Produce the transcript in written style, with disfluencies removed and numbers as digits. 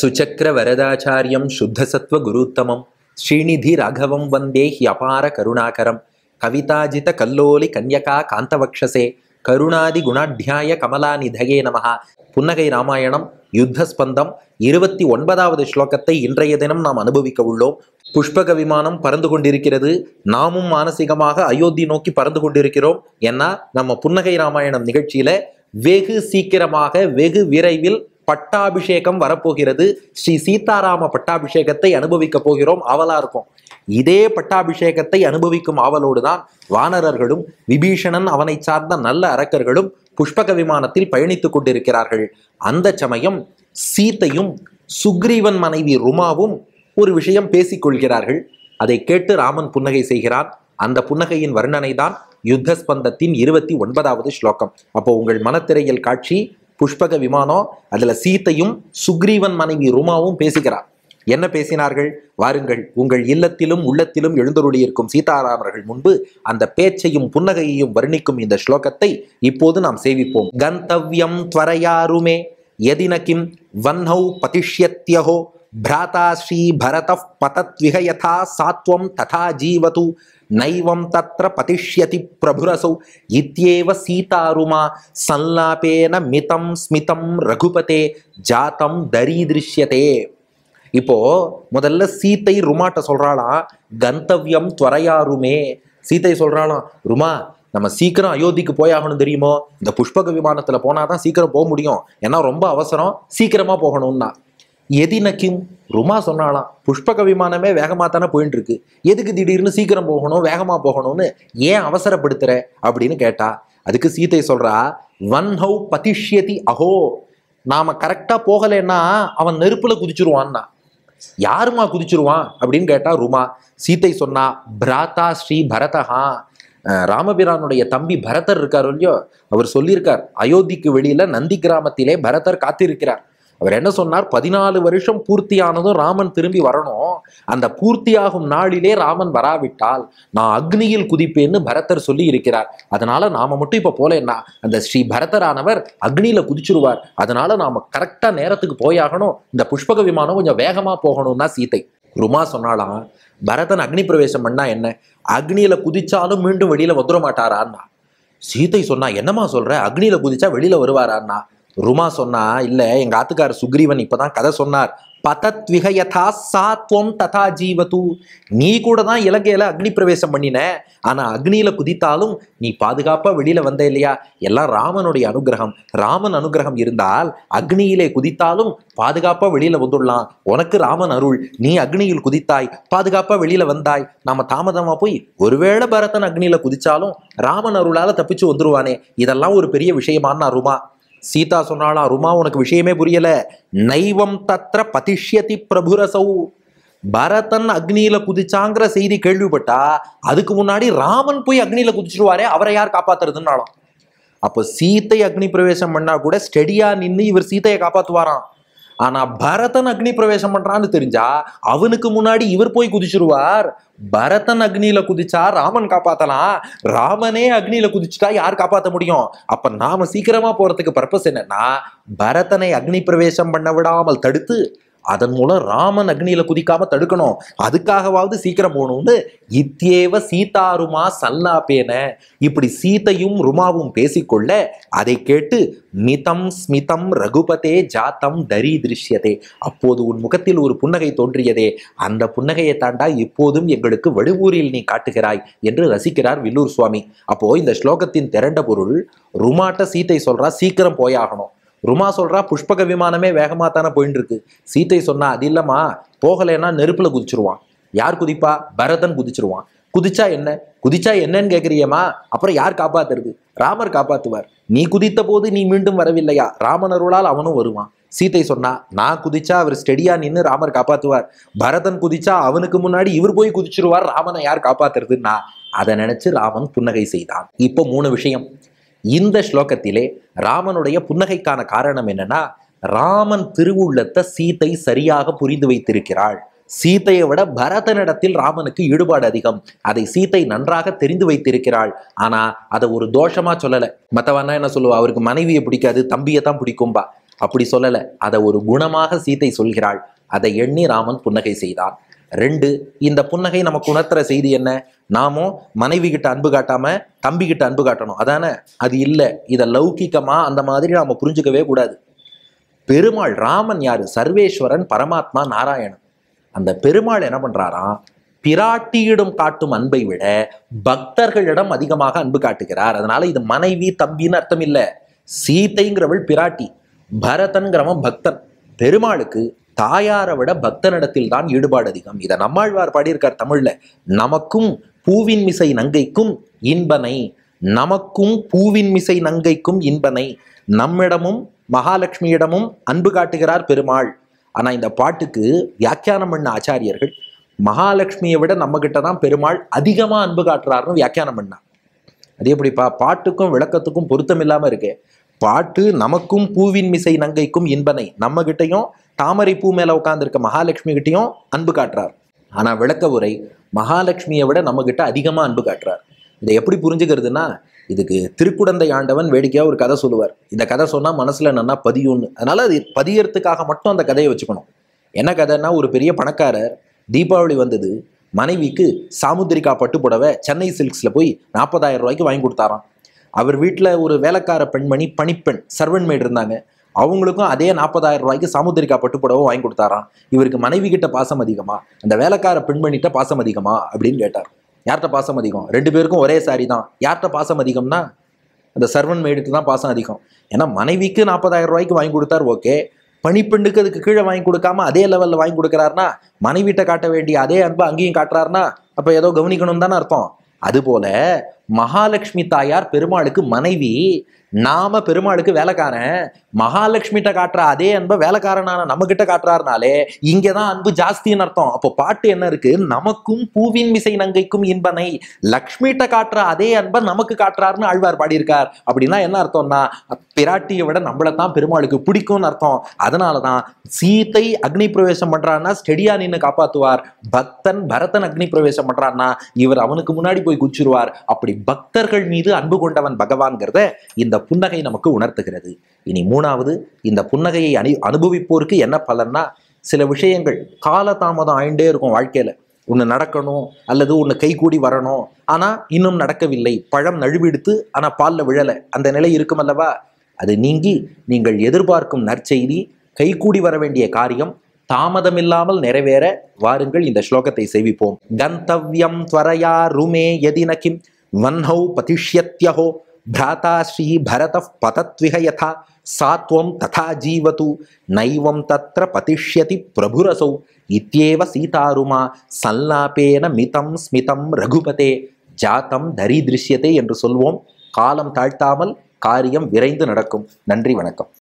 சுச்சக்ர வரதாச்சாரியம் சுத்தசத்வ குருத்தமம் ஸ்ரீநிதி ராகவம் வந்தே ஹியபார கருணாகரம் கவிதாஜித கல்லோலி கன்யகா காந்தவக்ஷசே கருணாதி குணாத்தியாய கமலாநிதயே நமஹா. புன்னகை ராமாயணம் யுத்தஸ்பந்தம் 29வது ஸ்லோகத்தை இன்றைய தினம் நாம் அனுபவிக்க உள்ளோம். புஷ்பக விமானம் பறந்து கொண்டிருக்கிறது. நாமும் மானசீகமாக அயோத்தி நோக்கி பறந்து கொண்டிருக்கிறோம். ஏன்னா நம்ம புன்னகை ராமாயணம் நிகழ்ச்சியில வெகு சீக்கிரமாக வெகு விரைவில் பட்டாபிஷேகம் வரப்போகிறது. ஸ்ரீ சீதாராம பட்டாபிஷேகத்தை அனுபவிக்க போகிறோம். ஆவலா இருக்கும். இதே பட்டாபிஷேகத்தை அனுபவிக்கும் ஆவலோடு தான் வானரர்களும் விபீஷணன் அவனை சார்ந்த நல்ல அரக்கர்களும் புஷ்பக விமானத்தில் பயணித்துக் கொண்டிருக்கிறார்கள். அந்த சமயம் சீத்தையும் சுக்ரீவன் மனைவி ருமாவும் ஒரு விஷயம் பேசிக்கொள்கிறார்கள். அதை கேட்டு ராமன் புன்னகை செய்கிறான். அந்த புன்னகையின் வர்ணனை தான் யுத்தஸ்பந்தத்தின் 29வது ஸ்லோகம். அப்போ உங்கள் மனத்திரையில் காட்சி புஷ்பக விமானம். அதுல சீத்தையும் சுக்ரீவன் மனைவி ருமாவும் பேசுகிறார். என்ன பேசினார்கள்? வாருங்கள், உங்கள் இல்லத்திலும் உள்ளத்திலும் எழுந்தருளியிருக்கும் சீதாராமர்கள் முன்பு அந்த பேச்சையும் புன்னகையையும் வர்ணிக்கும் இந்த ஸ்லோகத்தை இப்போது நாம் சேவிப்போம். கந்தவ்யம் த்வரயாருமே யதினகிம் வன்ஹௌ பதிஷ்யத்யஹோ பிராதா ஸ்ரீ பரதஃ பதத்விஹ யதா சாத்வம் ததா ஜீவது நைவம் தத்ர பதிஷ்யதி பிரபுரசௌ இத்யேவ சீதாருமா சல்லாபேன மிதம் ஸ்மிதம் ரகுபதே ஜாத்தம் தரீதிருஷ்யதே. இப்போ முதல்ல சீத்தை ருமாட்ட சொல்றாளாம், கந்தவ்யம் த்வரயாருமே. சீத்தை சொல்றாளாம், ருமா நம்ம சீக்கிரம் அயோத்திக்கு போயாகணும் தெரியுமோ, இந்த புஷ்பக விமானத்துல போனாதான் சீக்கிரம் போக முடியும், ஏன்னா ரொம்ப அவசரம், சீக்கிரமா போகணும்னா. எதினக்கும் ருமா சொன்னாலாம், புஷ்பக விமானமே வேகமா தானே போயிட்டு இருக்கு, எதுக்கு திடீர்னு சீக்கிரம் போகணும் வேகமா போகணும்னு ஏன் அவசரப்படுத்துற அப்படின்னு கேட்டா, அதுக்கு சீத்தை சொல்றா, வன்ஹௌ பதிஷ்யதி அஹோ, நாம கரெக்டா போகலைன்னா அவன் நெருப்புல குதிச்சிருவான்னா. யாருமா குதிச்சிருவான் அப்படின்னு கேட்டா ருமா. சீத்தை சொன்னா, பிராதா ஸ்ரீ பரதஹா, ராமபிரானுடைய தம்பி பரதர் இருக்கார் இல்லையோ, அவர் சொல்லியிருக்கார், அயோத்திக்கு வெளியில நந்தி கிராமத்திலே பரதர் காத்திருக்கிறார். அவர் என்ன சொன்னார், 14 வருஷம் பூர்த்தியானதும் ராமன் திரும்பி வரணும், அந்த பூர்த்தியாகும் நாளிலே ராமன் வராவிட்டால் நான் அக்னியில் குதிப்பேன்னு பரதர் சொல்லி இருக்கிறார். அதனால நாம மட்டும் இப்ப போலேன்னா அந்த ஸ்ரீ பரதரானவர் அக்னியில குதிச்சிருவார். அதனால நாம கரெக்டா நேரத்துக்கு போயாகணும், இந்த புஷ்பக விமானம் கொஞ்சம் வேகமா போகணும்னா சீத்தை. ருமா சொன்னாலாம், பரதன் அக்னி பிரவேசம் பண்ணா என்ன, அக்னியில குதிச்சாலும் மீண்டும் வெளியில வந்துட மாட்டாரான்னா. சீத்தை சொன்னா, என்னமா சொல்ற, அக்னியில குதிச்சா வெளியில வருவாரான்னா. ருமா சொன்னா, இல்ல, எங்க ஆத்துக்கார சுக்ரீவன் இப்பதான் கதை சொன்னார், பதத்விஹ யதா சாத்வம் ததா ஜீவது, நீ கூட தான் இலங்கையில அக்னி பிரவேசம் பண்ணின, ஆனா அக்னியில குதித்தாலும் நீ பாதுகாப்பா வெளியில வந்த இல்லையா, எல்லாம் ராமனுடைய அனுகிரகம். ராமன் அனுகிரகம் இருந்தால் அக்னியிலே குதித்தாலும் பாதுகாப்பா வெளியில வந்துடலாம். உனக்கு ராமன் அருள், நீ அக்னியில் குதித்தாய், பாதுகாப்பா வெளியில வந்தாய். நாம தாமதமா போய் ஒருவேளை பரதன் அக்னியில குதிச்சாலும் ராமன் அருளால தப்பிச்சு வந்துருவானே, இதெல்லாம் ஒரு பெரிய விஷயமானா ருமா. சீதா சொன்னாளா, ருமா உனக்கு விஷயமே புரியல, நைவம் தத்ர பதிஷ்யதி பிரபுரசௌ, பரதன் அக்னியில குதிச்சாங்கிற செய்தி கேள்விப்பட்டா அதுக்கு முன்னாடி ராமன் போய் அக்னியில குதிச்சிருவாரே, அவரை யார் காப்பாத்துறதுன்னாலும். அப்போ சீத்தை அக்னி பிரவேசம் பண்ணா கூட ஸ்டெடியா நின்று இவர் சீத்தையை காப்பாத்துவாராம். ஆனா பரதன் அக்னி பிரவேசம் பண்றான்னு தெரிஞ்சா அவனுக்கு முன்னாடி இவர் போய் குதிச்சிருவார். பரதன் அக்னியில குதிச்சா ராமன் காப்பாத்தலாம், ராமனே அக்னியில குதிச்சுட்டா யார் காப்பாற்ற முடியும்? அப்ப நாம சீக்கிரமா போறதுக்கு பர்பஸ் என்னன்னா, பரதனை அக்னி பிரவேசம் பண்ண விடாமல் தடுத்து அதன் மூலம் ராமன் அக்னியில குதிக்காம தடுக்கணும். அதுக்காகவாவது சீக்கிரம் போகணும்னு இத்யேவ சீதாருமா சல்லாபேன, இப்படி சீத்தையும் ருமாவும் பேசிக்கொள்ள அதை கேட்டு மிதம் ஸ்மிதம் ரகுபதே ஜாத்தம் தரீதிருஷ்யதே, அப்போது உன் முகத்தில் ஒரு புன்னகை தோன்றியதே, அந்த புன்னகையை தாண்டா இப்போதும் எங்களுக்கு வடுவூரில் நீ காட்டுகிறாய் என்று ரசிக்கிறார் வில்லூர் சுவாமி. அப்போ இந்த ஸ்லோகத்தின் திரண்ட பொருள், ருமாட்ட சீத்தை சொல்றா சீக்கிரம் போயாகணும், ருமா சொல்றா புஷ்பக விமானமே வேகமா தானே போயிட்டு இருக்கு. சீத்தை சொன்னா, அது இல்லம்மா, போகலைன்னா நெருப்புல குதிச்சிருவான். யார் குதிப்பா? பரதன் குதிச்சிருவான். குதிச்சா என்ன, குதிச்சா என்னன்னு கேட்குறியம்மா, அப்புறம் யார் காப்பாத்துறது? ராமர் காப்பாத்துவார். நீ குதித்த போது நீ மீண்டும் வரவில்லையா, ராமன் அருளால் அவனும் வருவான். சீத்தை சொன்னா, நான் குதிச்சா அவர் ஸ்டெடியா நின்று ராமர் காப்பாத்துவார், பரதன் குதிச்சா அவனுக்கு முன்னாடி இவர் போய் குதிச்சிருவார், ராமனை யார் காப்பாத்துறதுன்னா. அதை நினைச்சு ராமன் புன்னகை செய்தான். இப்போ 3 விஷயம் இந்த ஸ்லோகத்திலே. ராமனுடைய புன்னகைக்கான காரணம் என்னன்னா, ராமன் திருவுள்ளத்தை சீத்தை சரியாக புரிந்து வைத்திருக்கிறாள். சீத்தையை விட பரதனிடத்தில் ராமனுக்கு ஈடுபாடு அதிகம். அதை சீத்தை நன்றாக தெரிந்து வைத்திருக்கிறாள். ஆனா அதை ஒரு தோஷமா சொல்லல. மற்றவன்னா என்ன சொல்லுவா, அவருக்கு மனைவியை பிடிக்காது, தம்பியை தான் பிடிக்கும்பா. அப்படி சொல்லல, அதை ஒரு குணமாக சீதை சொல்கிறாள். அதை எண்ணி ராமன் புன்னகை செய்தான். 2, இந்த புன்னகை நமக்கு உணர்த்துற செய்தி என்ன? நாமும் மனைவி கிட்ட அன்பு காட்டாம தம்பி கிட்ட அன்பு காட்டணும், அதானே? அது இல்லை. இதை லௌகிக்கமா அந்த மாதிரி நாம புரிஞ்சுக்கவே கூடாது. பெருமாள் ராமன் யாரு? சர்வேஸ்வரன், பரமாத்மா, நாராயணன். அந்த பெருமாள் என்ன பண்றாராம்? பிராட்டியிடம் காட்டும் அன்பை விட பக்தர்களிடம் அதிகமாக அன்பு காட்டுகிறார். அதனால இது மனைவி தம்பின்னு அர்த்தம் இல்லை. சீதைங்கிறவள் பிராட்டி, பரதன்கிறவன் பக்தன். பெருமாளுக்கு தாயாரை விட பக்தனிடத்தில் தான் ஈடுபாடு அதிகம். இதை நம்மாழ்வார் பாடியிருக்கார் தமிழ்ல. நமக்கும் பூவின் மிசை நங்கைக்கும் இன்பனை, நமக்கும் பூவின் மிசை நங்கைக்கும் இன்பனை. நம்மிடமும் மகாலட்சுமியிடமும் அன்பு காட்டுகிறார் பெருமாள். ஆனா இந்த பாட்டுக்கு வியாக்கியானம் பண்ண ஆச்சாரியர்கள் மகாலட்சுமியை விட நம்ம கிட்ட தான் பெருமாள் அதிகமா அன்பு காட்டுறாருன்னு வியாக்கியானம் பண்ணார். அது எப்படிப்பா? பாட்டுக்கும் விளக்கத்துக்கும் பொருத்தம் இல்லாம இருக்கே. பாட்டு நமக்கும் பூவின் மிசை நங்கைக்கும் இன்பனை, நம்ம கிட்டையும் தாமரை பூ மேல உட்கார்ந்துருக்க மகாலட்சுமி கிட்டையும் அன்பு காட்டுறார். ஆனா விளக்க உரை மகாலட்சுமியை விட நம்ம கிட்ட அதிகமா அன்பு காட்டுறார். இதை எப்படி புரிஞ்சுக்கிறதுனா, இதுக்கு திருக்குடந்தை ஆண்டவன் வேடிக்கையா ஒரு கதை சொல்லுவார். இந்த கதை சொன்னா மனசுல நல்லா பதியும்னு. அதனால அது பதியறதுக்காக மட்டும் அந்த கதையை வச்சுக்கணும். என்ன கதைன்னா, ஒரு பெரிய பணக்காரர் தீபாவளி வந்தது, மனைவிக்கு சாமுத்திரிகா பட்டு புடவை சென்னை சில்க்ஸ்ல போய் 40,000 ரூபாய்க்கு வாங்கி கொடுத்தாராம். அவர் வீட்டில் ஒரு வேலைக்கார பெண்மணி, பணிப்பெண், சர்வன் மேட் இருந்தாங்க. அவங்களுக்கும் அதே 40,000 ரூபாய்க்கு சாமுத்திரிகா பட்டு புடவை வாங்கி கொடுத்தாராம். இவருக்கு மனைவி கிட்ட பாசம் அதிகமா, அந்த வேலைக்கார பெண்மணிகிட்ட பாசம் அதிகமா அப்படின்னு கேட்டார். யார்கிட்ட பாசம் அதிகம்? 2 பேருக்கும் ஒரே சாரி தான். யார்கிட்ட பாசம் அதிகம்னா அந்த சர்வன் மேடுக்கு தான் பாசம் அதிகம். ஏன்னா மனைவிக்கு 40,000 ரூபாய்க்கு வாங்கி கொடுத்தார், ஓகே. பணிப்பெண்ணுக்கு அதுக்கு கீழே வாங்கி கொடுக்காம அதே லெவலில் வாங்கி கொடுக்குறாருனா, மனைவிட்ட காட்ட வேண்டிய அதே அன்பு அங்கேயும் காட்டுறாருனா அப்போ ஏதோ கவனிக்கணும் தானே அர்த்தம். அதுபோல மகாலட்சுமி தாயார் பெருமாளுக்கு மனைவி, நாம பெருமாளுக்கு வேலைக்காரன். மகாலட்சுமிகிட்ட காட்டுற அதே அன்பை வேலைக்காரனான நம்ம கிட்ட காட்டுறாருனாலே இங்கதான் அன்பு ஜாஸ்தின்னு அர்த்தம். அப்போ பாட்டு என்ன இருக்கு? நமக்கும் பூவின் மிசை நங்கைக்கும் இன்பனை, லக்ஷ்மிகிட்ட காட்டுற அதே அன்பை நமக்கு காட்டுறாருன்னு ஆழ்வார் பாடியிருக்கார். அப்படின்னா என்ன அர்த்தம்னா, பிராட்டியை விட நம்மளைத்தான் பெருமாளுக்கு பிடிக்கும்னு அர்த்தம். அதனாலதான் சீதை அக்னி பிரவேசம் பண்றான்னா ஸ்டெடியா நின்று காப்பாத்துவார். பக்தன் பரதன் அக்னி பிரவேசம் பண்றான்னா இவர் அவனுக்கு முன்னாடி போய் குச்சிருவார். அப்படி பக்தர்கள் மீது அன்பு கொண்டவன் பகவான்கிறத இந்த புன்னகை நமக்கு உணர்த்துகிறது. இனி 3வது, இந்த புன்னகையை அனுபவிப்போருக்கு என்ன பலன்னா, சில விஷயங்கள் காலதாமதம் ஆயிண்டே இருக்கும் வாழ்க்கையில. ஒன்று நடக்கணும் அல்லது ஒன்று கைகூடி வரணும், ஆனா இன்னும் நடக்கவில்லை. பழம் நழுவிடுத்து ஆனா பால்ல விழலை, அந்த நிலை இருக்கும் அல்லவா? அது நீங்கி நீங்கள் எதிர்பார்க்கும் நற்செய்தி, கைகூடி வர வேண்டிய காரியம் தாமதமில்லாமல் நிறைவேற வாருங்கள் இந்த ஸ்லோகத்தை சேவிப்போம். கந்தவ்யம் த்வரயா ருமே யதினகிம் வன்ஹௌ பதிஷ்யத்யஹோ भ्राता श्री भरतः पतत्विह यथा सात्वं तथा जीवतु नैवं तत्र पतिष्यति प्रभुरसौ इत्येव सीतारुमा संलापेन मितं स्मितं रघुपते जातं दरीदृश्यते என்று சொல்வோம். காலம் தாழ்த்தாமல் காரியம் விரைந்து நடக்கும். நன்றி, வணக்கம்.